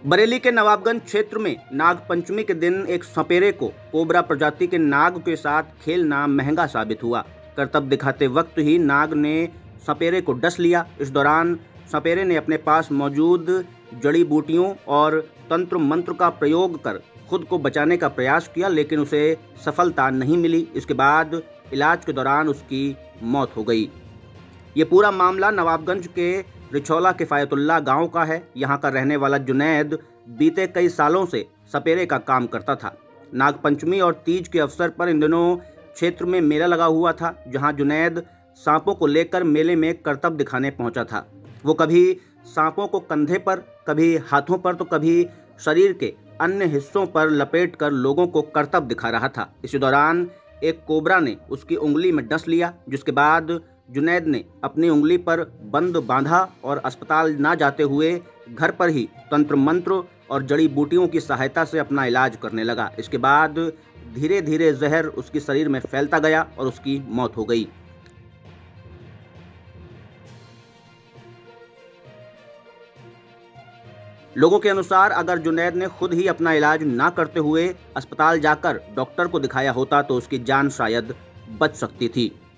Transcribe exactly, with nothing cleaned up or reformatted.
बरेली के नवाबगंज क्षेत्र में नाग पंचमी के दिन एक सपेरे को कोबरा प्रजाति के नाग के साथ खेलना महंगा साबित हुआ। करतब दिखाते वक्त ही नाग ने सपेरे को डस लिया। इस दौरान सपेरे ने अपने पास मौजूद जड़ी बूटियों और तंत्र मंत्र का प्रयोग कर खुद को बचाने का प्रयास किया, लेकिन उसे सफलता नहीं मिली। इसके बाद इलाज के दौरान उसकी मौत हो गई। ये पूरा मामला नवाबगंज के रिछौला किफ़ायतुल्लाह गांव का है। यहां का रहने वाला जुनैद बीते कई सालों से सपेरे का काम करता था। नागपंचमी और तीज के अवसर पर इन दिनों क्षेत्र में मेला लगा हुआ था, जहां जुनैद सांपों को लेकर मेले में करतब दिखाने पहुंचा था। वो कभी सांपों को कंधे पर, कभी हाथों पर, तो कभी शरीर के अन्य हिस्सों पर लपेट कर लोगों को करतब दिखा रहा था। इसी दौरान एक कोबरा ने उसकी उंगली में डस लिया, जिसके बाद जुनैद ने अपनी उंगली पर बंद बांधा और अस्पताल ना जाते हुए घर पर ही तंत्र मंत्र और जड़ी बूटियों की सहायता से अपना इलाज करने लगा। इसके बाद धीरे धीरे जहर उसके शरीर में फैलता गया और उसकी मौत हो गई। लोगों के अनुसार अगर जुनैद ने खुद ही अपना इलाज ना करते हुए अस्पताल जाकर डॉक्टर को दिखाया होता तो उसकी जान शायद बच सकती थी।